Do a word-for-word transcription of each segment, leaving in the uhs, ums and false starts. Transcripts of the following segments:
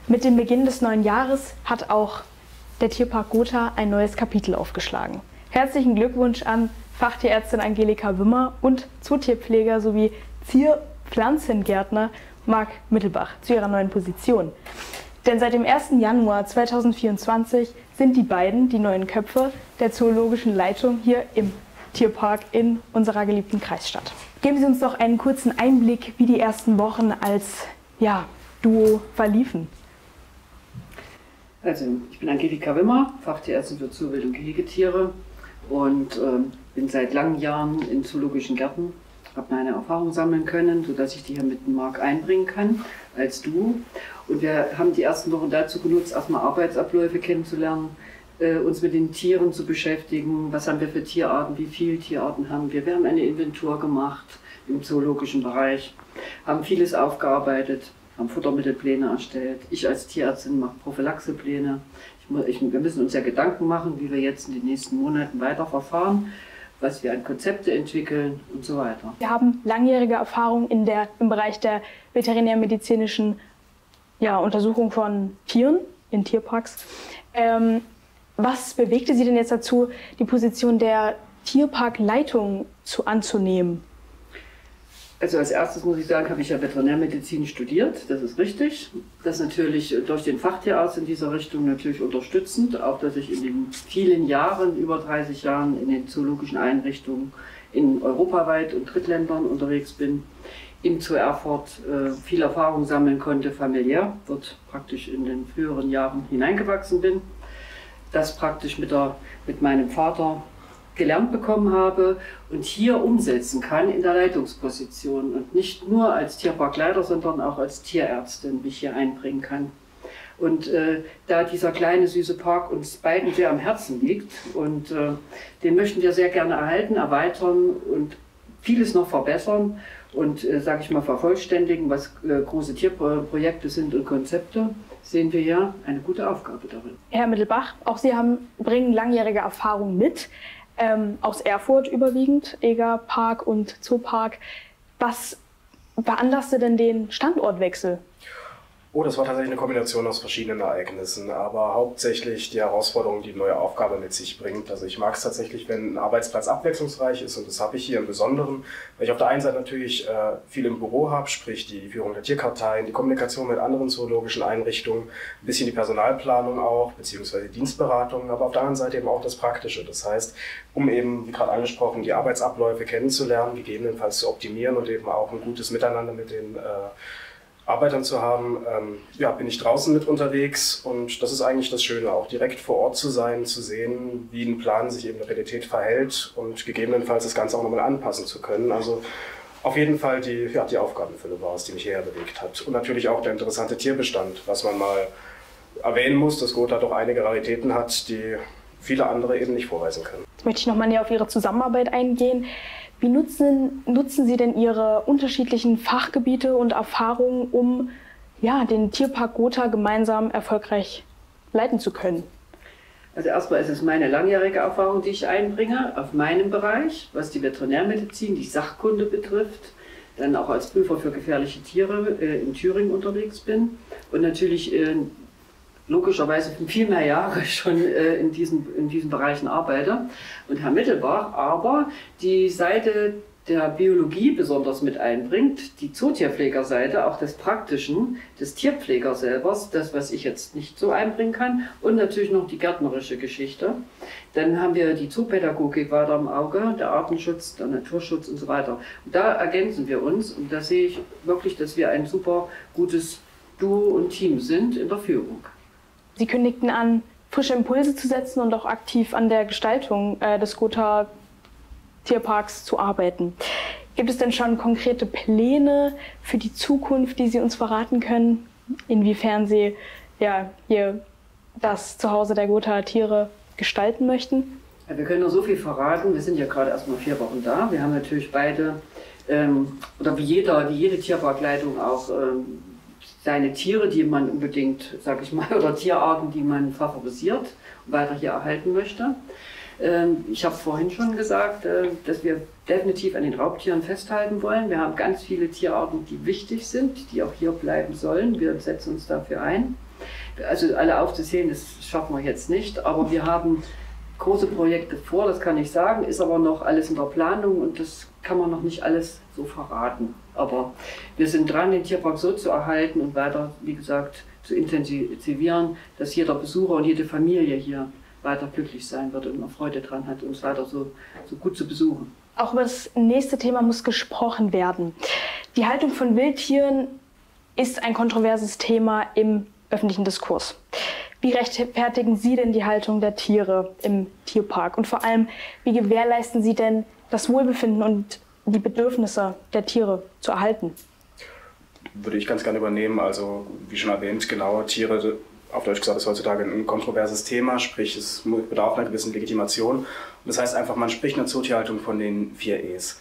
Mit dem Beginn des neuen Jahres hat auch der Tierpark Gotha ein neues Kapitel aufgeschlagen. Herzlichen Glückwunsch an Fachtierärztin Angelika Wimmer und Zootierpfleger sowie Zierpflanzengärtner Marc Mittelbach zu ihrer neuen Position. Denn seit dem ersten Januar zweitausendvierundzwanzig sind die beiden die neuen Köpfe der zoologischen Leitung hier im Tierpark in unserer geliebten Kreisstadt. Geben Sie uns doch einen kurzen Einblick, wie die ersten Wochen als ja, Duo verliefen. Also, ich bin Angelika Wimmer, Fachtierärztin für Zoowild- und Gehegetiere und äh, bin seit langen Jahren in zoologischen Gärten, habe meine Erfahrungen sammeln können, sodass ich die hier mit dem Marc einbringen kann als Duo. Und wir haben die ersten Wochen dazu genutzt, erstmal Arbeitsabläufe kennenzulernen, äh, uns mit den Tieren zu beschäftigen. Was haben wir für Tierarten, wie viele Tierarten haben wir? Wir haben eine Inventur gemacht im zoologischen Bereich, haben vieles aufgearbeitet, haben Futtermittelpläne erstellt. Ich als Tierärztin mache Prophylaxepläne. Ich, ich, wir müssen uns ja Gedanken machen, wie wir jetzt in den nächsten Monaten weiter verfahren, was wir an Konzepte entwickeln und so weiter. Wir haben langjährige Erfahrung in der, im Bereich der veterinärmedizinischen ja, Untersuchung von Tieren in Tierparks. Ähm, was bewegte Sie denn jetzt dazu, die Position der Tierparkleitung zu, anzunehmen? Also als erstes muss ich sagen, habe ich ja Veterinärmedizin studiert, das ist richtig. Das natürlich durch den Fachtierarzt in dieser Richtung natürlich unterstützend, auch dass ich in den vielen Jahren, über dreißig Jahren in den zoologischen Einrichtungen in europaweit und Drittländern unterwegs bin, im Zoo Erfurt äh, viel Erfahrung sammeln konnte, familiär, dort praktisch in den früheren Jahren hineingewachsen bin, das praktisch mit, der, mit meinem Vater gelernt bekommen habe und hier umsetzen kann in der Leitungsposition und nicht nur als Tierparkleiter, sondern auch als Tierärztin mich hier einbringen kann. Und äh, da dieser kleine süße Park uns beiden sehr am Herzen liegt und äh, den möchten wir sehr gerne erhalten, erweitern und vieles noch verbessern und, äh, sage ich mal, vervollständigen, was äh, große Tierprojekte sind und Konzepte, sehen wir ja eine gute Aufgabe darin. Herr Mittelbach, auch Sie haben, bringen langjährige Erfahrung mit. Ähm, aus Erfurt überwiegend, Eger Park und Zoopark. Was veranlasste denn den Standortwechsel? Oh, das war tatsächlich eine Kombination aus verschiedenen Ereignissen, aber hauptsächlich die Herausforderung, die eine neue Aufgabe mit sich bringt. Also ich mag es tatsächlich, wenn ein Arbeitsplatz abwechslungsreich ist und das habe ich hier im Besonderen, weil ich auf der einen Seite natürlich äh, viel im Büro habe, sprich die Führung der Tierkarteien, die Kommunikation mit anderen zoologischen Einrichtungen, ein bisschen die Personalplanung auch, beziehungsweise Dienstberatung, aber auf der anderen Seite eben auch das Praktische. Das heißt, um eben, wie gerade angesprochen, die Arbeitsabläufe kennenzulernen, gegebenenfalls zu optimieren und eben auch ein gutes Miteinander mit den äh, Arbeitern zu haben, ähm, ja, bin ich draußen mit unterwegs und das ist eigentlich das Schöne, auch direkt vor Ort zu sein, zu sehen, wie ein Plan sich eben in der Realität verhält und gegebenenfalls das Ganze auch nochmal anpassen zu können. Also auf jeden Fall die, ja, die Aufgabenfülle war es, die mich hierher bewegt hat. Und natürlich auch der interessante Tierbestand, was man mal erwähnen muss, dass Gotha doch einige Raritäten hat, die viele andere eben nicht vorweisen können. Jetzt möchte ich nochmal näher auf Ihre Zusammenarbeit eingehen. Wie nutzen, nutzen Sie denn Ihre unterschiedlichen Fachgebiete und Erfahrungen, um ja, den Tierpark Gotha gemeinsam erfolgreich leiten zu können? Also erstmal ist es meine langjährige Erfahrung, die ich einbringe auf meinem Bereich, was die Veterinärmedizin, die Sachkunde betrifft. Dann auch als Prüfer für gefährliche Tiere äh, in Thüringen unterwegs bin und natürlich äh, logischerweise viel mehr Jahre schon äh, in, diesen, in diesen Bereichen arbeite. Und Herr Mittelbach aber die Seite der Biologie besonders mit einbringt, die Zootierpflegerseite, auch des Praktischen, des Tierpflegers selber, das, was ich jetzt nicht so einbringen kann, und natürlich noch die gärtnerische Geschichte. Dann haben wir die Zoopädagogik weiter im Auge, der Artenschutz, der Naturschutz und so weiter. Und da ergänzen wir uns und da sehe ich wirklich, dass wir ein super gutes Duo und Team sind in der Führung. Sie kündigten an, frische Impulse zu setzen und auch aktiv an der Gestaltung äh, des Gotha Tierparks zu arbeiten. Gibt es denn schon konkrete Pläne für die Zukunft, die Sie uns verraten können, inwiefern Sie ja, hier das Zuhause der Gotha Tiere gestalten möchten? Ja, wir können nur so viel verraten. Wir sind ja gerade erst mal vier Wochen da. Wir haben natürlich beide, ähm, oder wie, jeder, wie jede Tierparkleitung auch, ähm, seine Tiere, die man unbedingt, sag ich mal, oder Tierarten, die man favorisiert und weiter hier erhalten möchte. Ähm, ich habe vorhin schon gesagt, äh, dass wir definitiv an den Raubtieren festhalten wollen. Wir haben ganz viele Tierarten, die wichtig sind, die auch hier bleiben sollen. Wir setzen uns dafür ein. Also alle aufzuzählen, das schaffen wir jetzt nicht, aber wir haben große Projekte vor, das kann ich sagen, ist aber noch alles in der Planung und das kann man noch nicht alles so verraten. Aber wir sind dran, den Tierpark so zu erhalten und weiter, wie gesagt, zu intensivieren, dass jeder Besucher und jede Familie hier weiter glücklich sein wird und noch Freude dran hat, uns weiter so, so gut zu besuchen. Auch über das nächste Thema muss gesprochen werden. Die Haltung von Wildtieren ist ein kontroverses Thema im öffentlichen Diskurs. Wie rechtfertigen Sie denn die Haltung der Tiere im Tierpark? Und vor allem, wie gewährleisten Sie denn das Wohlbefinden und die Bedürfnisse der Tiere zu erhalten? Würde ich ganz gerne übernehmen. Also, wie schon erwähnt, genau, Tiere, auf Deutsch gesagt, ist heutzutage ein kontroverses Thema, sprich, es bedarf einer gewissen Legitimation. Und das heißt einfach, man spricht eine Zootierhaltung von den vier E's.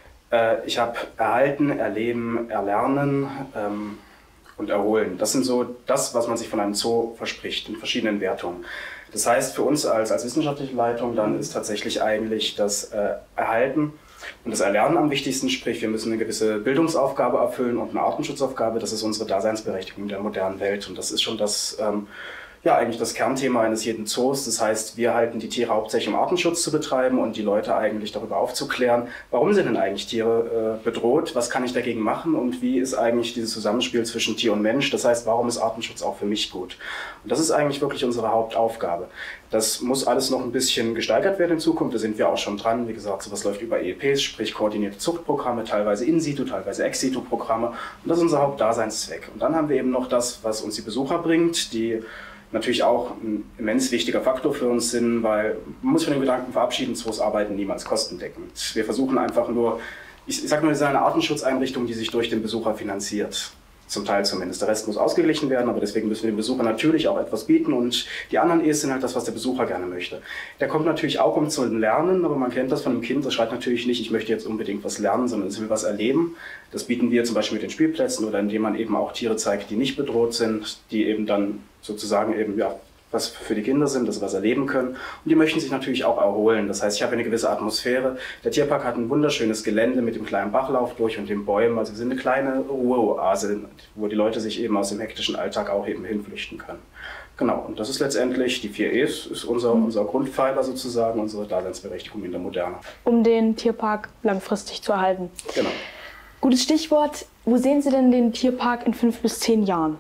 Äh, ich habe erhalten, erleben, erlernen, ähm, und erholen. Das sind so das, was man sich von einem Zoo verspricht, in verschiedenen Wertungen. Das heißt, für uns als, als wissenschaftliche Leitung dann ist tatsächlich eigentlich das äh, Erhalten und das Erlernen am wichtigsten, sprich wir müssen eine gewisse Bildungsaufgabe erfüllen und eine Artenschutzaufgabe, das ist unsere Daseinsberechtigung in der modernen Welt und das ist schon das, ähm, ja, eigentlich das Kernthema eines jeden Zoos. Das heißt, wir halten die Tiere hauptsächlich um Artenschutz zu betreiben und die Leute eigentlich darüber aufzuklären, warum sind denn eigentlich Tiere äh, bedroht, was kann ich dagegen machen und wie ist eigentlich dieses Zusammenspiel zwischen Tier und Mensch. Das heißt, warum ist Artenschutz auch für mich gut? Und das ist eigentlich wirklich unsere Hauptaufgabe. Das muss alles noch ein bisschen gesteigert werden in Zukunft, da sind wir auch schon dran. Wie gesagt, sowas läuft über E E Ps, sprich koordinierte Zuchtprogramme, teilweise In-situ, teilweise Ex-situ-Programme und das ist unser Hauptdaseinszweck. Und dann haben wir eben noch das, was uns die Besucher bringt, die natürlich auch ein immens wichtiger Faktor für uns sind, weil man muss von den Gedanken verabschieden, Zoos arbeiten niemals kostendeckend. Wir versuchen einfach nur, ich, ich sage nur, wir sind eine Artenschutzeinrichtung, die sich durch den Besucher finanziert. Zum Teil zumindest. Der Rest muss ausgeglichen werden, aber deswegen müssen wir dem Besucher natürlich auch etwas bieten und die anderen E's sind halt das, was der Besucher gerne möchte. Der kommt natürlich auch, um zu lernen, aber man kennt das von einem Kind, das schreit natürlich nicht, ich möchte jetzt unbedingt was lernen, sondern es will was erleben. Das bieten wir zum Beispiel mit den Spielplätzen oder indem man eben auch Tiere zeigt, die nicht bedroht sind, die eben dann sozusagen eben, ja, was für die Kinder sind, dass sie was erleben können. Und die möchten sich natürlich auch erholen. Das heißt, ich habe eine gewisse Atmosphäre. Der Tierpark hat ein wunderschönes Gelände mit dem kleinen Bachlauf durch und den Bäumen. Also wir sind eine kleine Ruheoase, wo die Leute sich eben aus dem hektischen Alltag auch eben hinflüchten können. Genau, und das ist letztendlich, die vier E's, ist unser, unser Grundpfeiler sozusagen, unsere Daseinsberechtigung in der Moderne. Um den Tierpark langfristig zu erhalten. Genau. Gutes Stichwort. Wo sehen Sie denn den Tierpark in fünf bis zehn Jahren?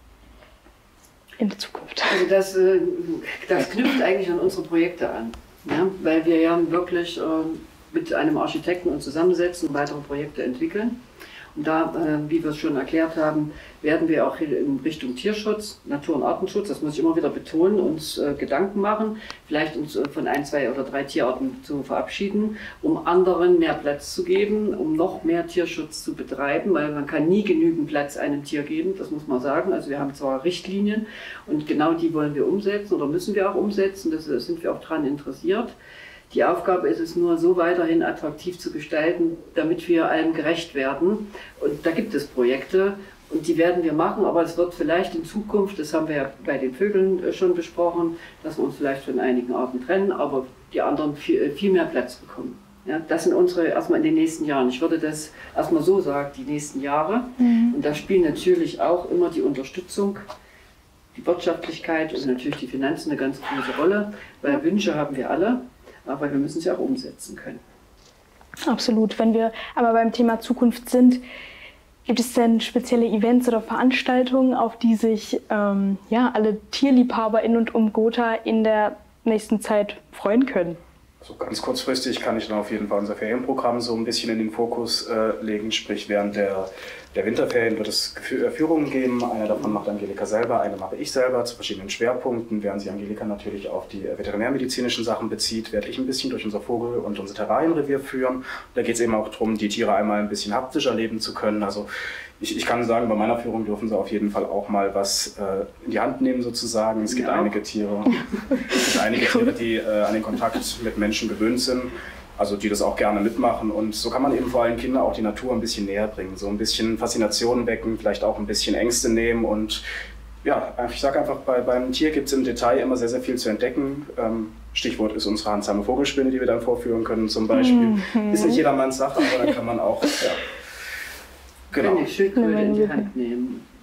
In der Zukunft. Also das, äh, das knüpft eigentlich an unsere Projekte an, ja? Weil wir ja wirklich äh, mit einem Architekten uns zusammensetzen und weitere Projekte entwickeln. Und da, äh, wie wir es schon erklärt haben, werden wir auch in Richtung Tierschutz, Natur- und Artenschutz, das muss ich immer wieder betonen, uns äh, Gedanken machen, vielleicht uns äh, von ein, zwei oder drei Tierarten zu verabschieden, um anderen mehr Platz zu geben, um noch mehr Tierschutz zu betreiben, weil man kann nie genügend Platz einem Tier geben, das muss man sagen. Also wir haben zwar Richtlinien und genau die wollen wir umsetzen oder müssen wir auch umsetzen, da sind wir auch dran interessiert. Die Aufgabe ist es nur, so weiterhin attraktiv zu gestalten, damit wir allem gerecht werden. Und da gibt es Projekte und die werden wir machen, aber es wird vielleicht in Zukunft, das haben wir ja bei den Vögeln schon besprochen, dass wir uns vielleicht von einigen Arten trennen, aber die anderen viel, viel mehr Platz bekommen. Ja, das sind unsere erstmal in den nächsten Jahren. Ich würde das erstmal so sagen, die nächsten Jahre. Mhm. Und da spielen natürlich auch immer die Unterstützung, die Wirtschaftlichkeit und natürlich die Finanzen eine ganz große Rolle, weil Wünsche haben wir alle. Aber wir müssen sie auch umsetzen können. Absolut. Wenn wir aber beim Thema Zukunft sind, gibt es denn spezielle Events oder Veranstaltungen, auf die sich ähm, ja, alle Tierliebhaber in und um Gotha in der nächsten Zeit freuen können? Also ganz kurzfristig kann ich dann auf jeden Fall unser Ferienprogramm so ein bisschen in den Fokus äh, legen, sprich während der, der Winterferien wird es Führungen geben. Eine davon macht Angelika selber, eine mache ich selber zu verschiedenen Schwerpunkten. Während sich Angelika natürlich auf die veterinärmedizinischen Sachen bezieht, werde ich ein bisschen durch unser Vogel- und unser Terrarienrevier führen. Da geht es eben auch darum, die Tiere einmal ein bisschen haptisch erleben zu können. Also ich, ich kann sagen, bei meiner Führung dürfen sie auf jeden Fall auch mal was äh, in die Hand nehmen sozusagen. Es gibt ja. einige Tiere, es gibt einige Tiere, die äh, an den Kontakt mit Menschen gewöhnt sind. Also die das auch gerne mitmachen und so kann man eben vor allem Kindern auch die Natur ein bisschen näher bringen, so ein bisschen Faszination wecken, vielleicht auch ein bisschen Ängste nehmen und ja, ich sage einfach, bei, beim Tier gibt es im Detail immer sehr, sehr viel zu entdecken. Ähm, Stichwort ist unsere handsame Vogelspinne, die wir dann vorführen können zum Beispiel. Mhm. Ist nicht jedermanns Sache, aber dann kann man auch, ja, genau. Wenn die Schildkröte in die Hand nehmen.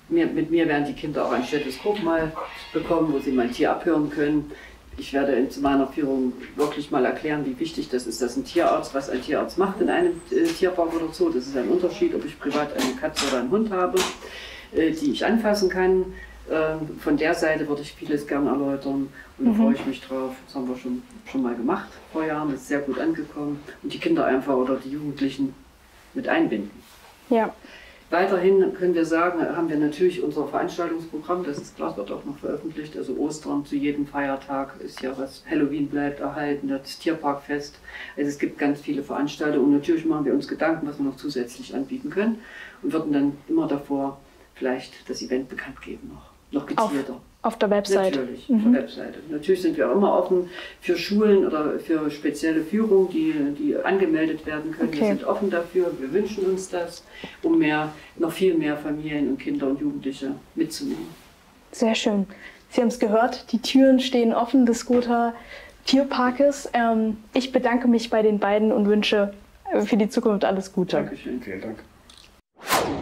mir, mit mir werden die Kinder auch ein Stethoskop mal bekommen, wo sie mein Tier abhören können. Ich werde in meiner Führung wirklich mal erklären, wie wichtig das ist, dass ein Tierarzt, was ein Tierarzt macht in einem äh, Tierpark oder so. Das ist ein Unterschied, ob ich privat eine Katze oder einen Hund habe, äh, die ich anfassen kann. Ähm, von der Seite würde ich vieles gerne erläutern und da mhm. freue ich mich drauf. Das haben wir schon, schon mal gemacht vor Jahren, das ist sehr gut angekommen. Und die Kinder einfach oder die Jugendlichen mit einbinden. Ja. Weiterhin können wir sagen, haben wir natürlich unser Veranstaltungsprogramm, das ist klar, wird auch noch veröffentlicht, also Ostern zu jedem Feiertag ist ja was, Halloween bleibt erhalten, das Tierparkfest, also es gibt ganz viele Veranstaltungen und natürlich machen wir uns Gedanken, was wir noch zusätzlich anbieten können und würden dann immer davor vielleicht das Event bekannt geben noch, noch gezielter. Auf, auf der Webseite? Natürlich, mhm. auf der Webseite. Natürlich sind wir auch immer offen für Schulen oder für spezielle Führungen, die, die angemeldet werden können. Okay. Wir sind offen dafür, wir wünschen uns das, um mehr, noch viel mehr Familien und Kinder und Jugendliche mitzunehmen. Sehr schön. Sie haben es gehört, die Türen stehen offen des Gotha Tierparkes. Ähm, ich bedanke mich bei den beiden und wünsche für die Zukunft alles Gute. Dankeschön. Vielen Dank.